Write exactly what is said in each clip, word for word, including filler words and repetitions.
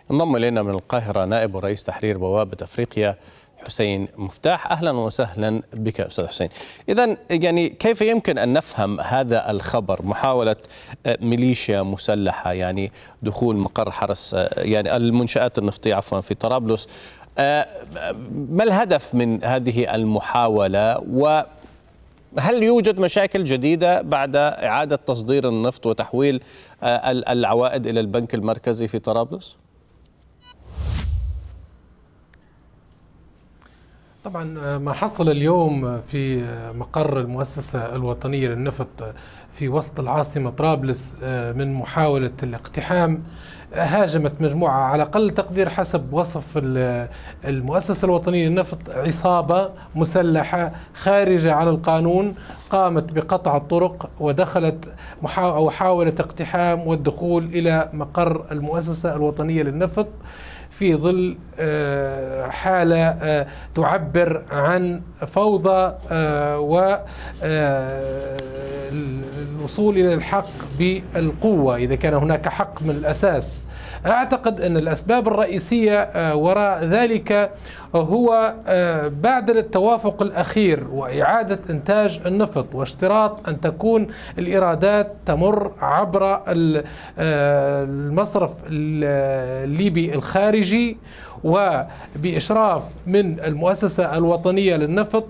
انضم الينا من القاهرة نائب رئيس تحرير بوابة افريقيا حسين مفتاح. اهلا وسهلا بك استاذ حسين. اذا يعني كيف يمكن ان نفهم هذا الخبر، محاولة ميليشيا مسلحة يعني دخول مقر حرس يعني المنشآت النفطية عفوا في طرابلس؟ ما الهدف من هذه المحاولة؟ وهل يوجد مشاكل جديدة بعد إعادة تصدير النفط وتحويل العوائد إلى البنك المركزي في طرابلس؟ طبعا ما حصل اليوم في مقر المؤسسة الوطنية للنفط في وسط العاصمة طرابلس من محاولة الاقتحام، هاجمت مجموعة على أقل تقدير حسب وصف المؤسسة الوطنية للنفط عصابة مسلحة خارجة عن القانون قامت بقطع الطرق ودخلت أو حاولت اقتحام والدخول إلى مقر المؤسسة الوطنية للنفط في ظل حالة تعبر عن فوضى والوصول إلى الحق بالقوة إذا كان هناك حق من الأساس. أعتقد أن الأسباب الرئيسية وراء ذلك هو بعد التوافق الأخير وإعادة إنتاج النفط واشتراط أن تكون الإيرادات تمر عبر المصرف الليبي الخارجي وبإشراف من المؤسسة الوطنية للنفط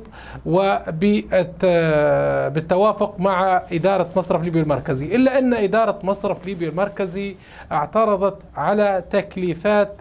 وبالتوافق مع إدارة مصرف ليبيا المركزي، إلا أن إدارة مصرف ليبيا المركزي اعترضت على تكليفات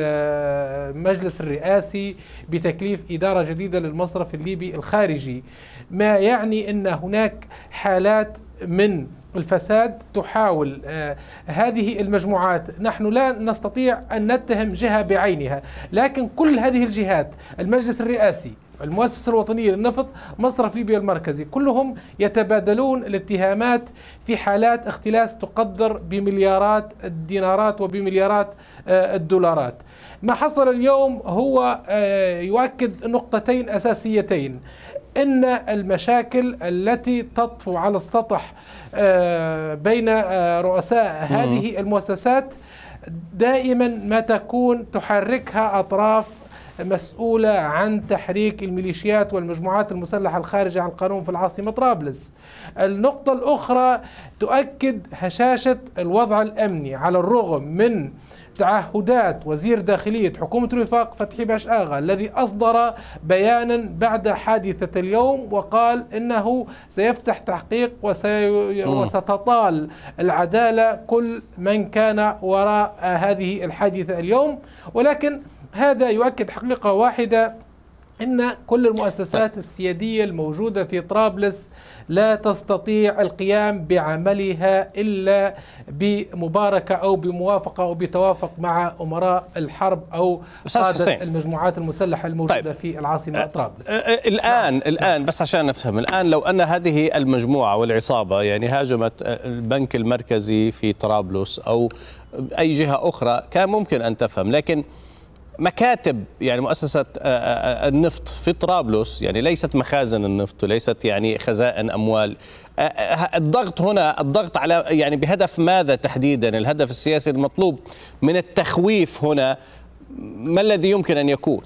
المجلس الرئاسي بتكليف إدارة جديدة للمصرف الليبي الخارجي، ما يعني أن هناك حالات من الفساد تحاول آه هذه المجموعات. نحن لا نستطيع أن نتهم جهة بعينها، لكن كل هذه الجهات، المجلس الرئاسي، المؤسسة الوطنية للنفط، مصرف ليبيا المركزي، كلهم يتبادلون الاتهامات في حالات اختلاس تقدر بمليارات الدينارات وبمليارات آه الدولارات. ما حصل اليوم هو آه يؤكد نقطتين أساسيتين: إن المشاكل التي تطفو على السطح بين رؤساء هذه المؤسسات دائما ما تكون تحركها أطراف مسؤولة عن تحريك الميليشيات والمجموعات المسلحة الخارجة عن القانون في العاصمة طرابلس. النقطة الأخرى تؤكد هشاشة الوضع الأمني على الرغم من تعهدات وزير داخلية حكومة الوفاق فتحي باش آغا الذي أصدر بيانا بعد حادثة اليوم وقال إنه سيفتح تحقيق وسي... وستطال العدالة كل من كان وراء هذه الحادثة اليوم. ولكن هذا يؤكد حقيقة واحدة: إن كل المؤسسات السيادية الموجودة في طرابلس لا تستطيع القيام بعملها إلا بمباركة أو بموافقة أو بتوافق مع أمراء الحرب أو قادة المجموعات المسلحة الموجودة طيب. في العاصمة طرابلس. الآن نعم. الآن بس عشان نفهم، الآن لو أن هذه المجموعة والعصابة يعني هاجمت البنك المركزي في طرابلس أو أي جهة أخرى كان ممكن أن تفهم، لكن مكاتب يعني مؤسسة النفط في طرابلس يعني ليست مخازن النفط وليست يعني خزائن أموال. الضغط هنا الضغط على يعني بهدف ماذا تحديدا؟ الهدف السياسي المطلوب من التخويف هنا ما الذي يمكن أن يكون؟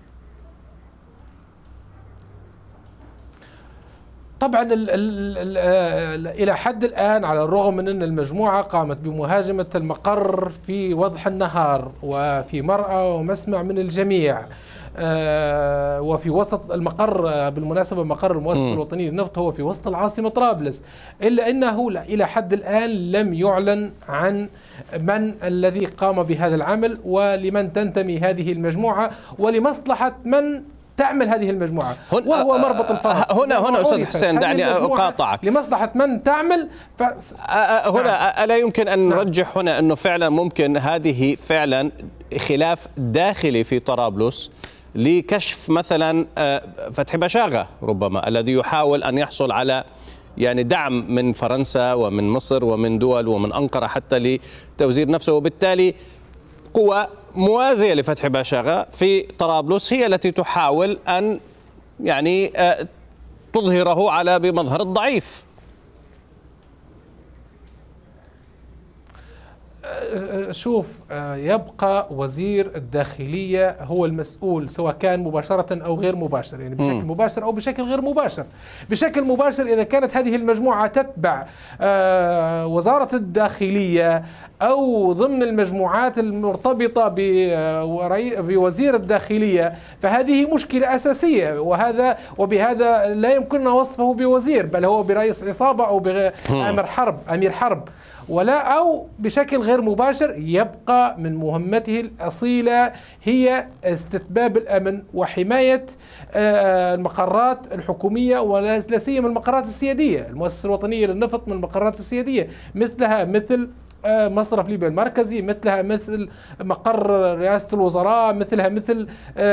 طبعا ال ال ال إلى حد الآن على الرغم من أن المجموعة قامت بمهاجمة المقر في وضح النهار وفي مرأى ومسمع من الجميع وفي وسط المقر، بالمناسبة مقر المؤسسة الوطنية للنفط هو في وسط العاصمة طرابلس، إلا أنه إلى حد الآن لم يعلن عن من الذي قام بهذا العمل ولمن تنتمي هذه المجموعة ولمصلحة من تعمل هذه المجموعة، وهو مربط الفرس. هنا هنا أستاذ حسين دعني أقاطعك، لمصلحة من تعمل ف... هنا ألا يمكن أن نرجح هنا أنه فعلا ممكن هذه فعلا خلاف داخلي في طرابلس لكشف مثلا فتحي باش آغا ربما الذي يحاول أن يحصل على يعني دعم من فرنسا ومن مصر ومن دول ومن أنقرة حتى لتوزير نفسه، وبالتالي قوى موازية لفتحي باش آغا في طرابلس هي التي تحاول أن يعني تظهره على بمظهر الضعيف. شوف، يبقى وزير الداخلية هو المسؤول، سواء كان مباشرة أو غير مباشر، يعني بشكل م. مباشر أو بشكل غير مباشر. بشكل مباشر إذا كانت هذه المجموعة تتبع وزارة الداخلية أو ضمن المجموعات المرتبطة بوزير الداخلية، فهذه مشكلة أساسية، وهذا وبهذا لا يمكننا وصفه بوزير، بل هو برئيس عصابة أو بأمير حرب أمير حرب ولا أو بشكل غير مباشر. يبقى من مهمته الأصيلة هي استتباب الأمن وحماية المقرات الحكومية، ولا سيما المقرات السيادية. المؤسسة الوطنية للنفط من المقرات السيادية، مثلها مثل مصرف ليبيا المركزي، مثلها مثل مقر رئاسة الوزراء، مثلها مثل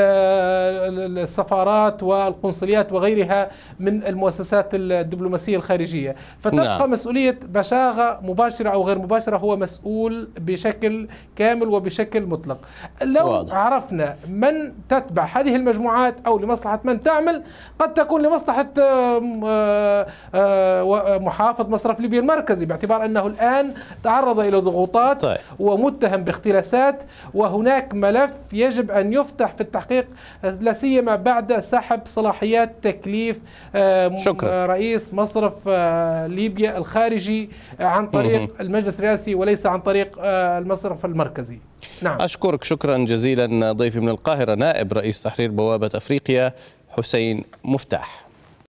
السفارات والقنصليات وغيرها من المؤسسات الدبلوماسية الخارجية. فتبقى نعم. مسؤولية بشاغة مباشرة أو غير مباشرة هو مسؤول بشكل كامل وبشكل مطلق. لو واضح. عرفنا من تتبع هذه المجموعات أو لمصلحة من تعمل، قد تكون لمصلحة محافظ مصرف ليبيا المركزي، باعتبار أنه الآن تعرض إلى ضغوطات طيب. ومتهم باختلاسات، وهناك ملف يجب أن يفتح في التحقيق، لا سيما بعد سحب صلاحيات تكليف شكرا. رئيس مصرف ليبيا الخارجي عن طريق مه. المجلس الرئاسي وليس عن طريق المصرف المركزي. نعم. أشكرك شكرا جزيلا ضيفي من القاهرة نائب رئيس تحرير بوابة أفريقيا حسين مفتاح.